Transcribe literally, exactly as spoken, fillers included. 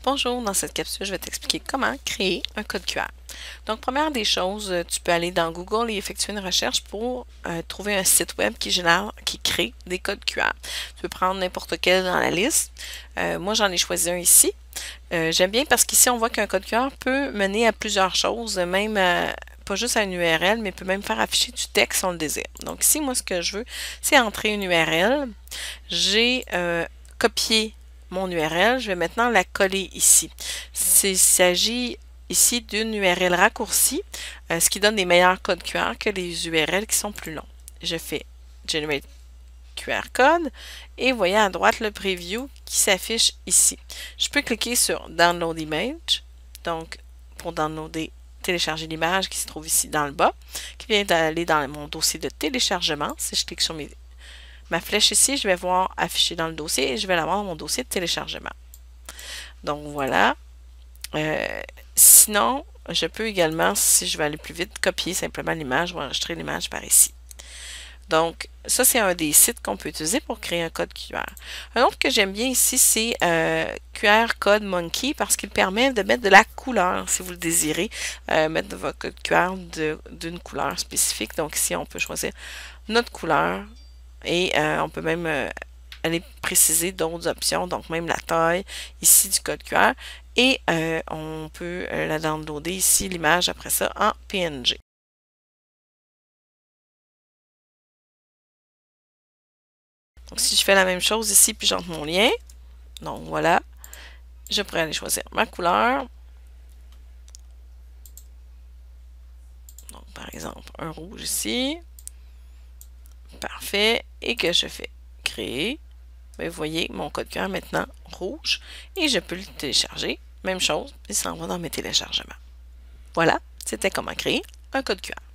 Bonjour, dans cette capsule, je vais t'expliquer comment créer un code Q R. Donc, première des choses, tu peux aller dans Google et effectuer une recherche pour euh, trouver un site web qui génère, qui crée des codes Q R. Tu peux prendre n'importe quel dans la liste. Euh, moi, j'en ai choisi un ici. Euh, J'aime bien parce qu'ici, on voit qu'un code Q R peut mener à plusieurs choses, même à, pas juste à une U R L, mais peut même faire afficher du texte si on le désire. Donc ici, moi, ce que je veux, c'est entrer une U R L. J'ai euh, copié mon U R L, je vais maintenant la coller ici. Il s'agit ici d'une U R L raccourcie, euh, ce qui donne des meilleurs codes Q R que les U R L qui sont plus longs. Je fais Generate Q R Code et vous voyez à droite le preview qui s'affiche ici. Je peux cliquer sur Download Image, donc pour downloader, télécharger l'image qui se trouve ici dans le bas, qui vient d'aller dans mon dossier de téléchargement. Si je clique sur mes Ma flèche ici, je vais voir afficher dans le dossier et je vais l'avoir dans mon dossier de téléchargement. Donc voilà. Euh, sinon, je peux également, si je veux aller plus vite, copier simplement l'image ou enregistrer l'image par ici. Donc, ça, c'est un des sites qu'on peut utiliser pour créer un code Q R. Un autre que j'aime bien ici, c'est euh, Q R Code Monkey parce qu'il permet de mettre de la couleur, si vous le désirez, euh, mettre votre code Q R d'une couleur spécifique. Donc ici, on peut choisir notre couleur. Et euh, on peut même euh, aller préciser d'autres options, donc même la taille ici du code Q R. Et euh, on peut euh, la downloader ici, l'image après ça, en P N G. Donc si je fais la même chose ici, puis j'entre mon lien, donc voilà, je pourrais aller choisir ma couleur. Donc par exemple, un rouge ici. Parfait. Et que je fais créer. Vous voyez, mon code Q R maintenant rouge et je peux le télécharger. Même chose, il s'en va dans mes téléchargements. Voilà, c'était comment créer un code Q R.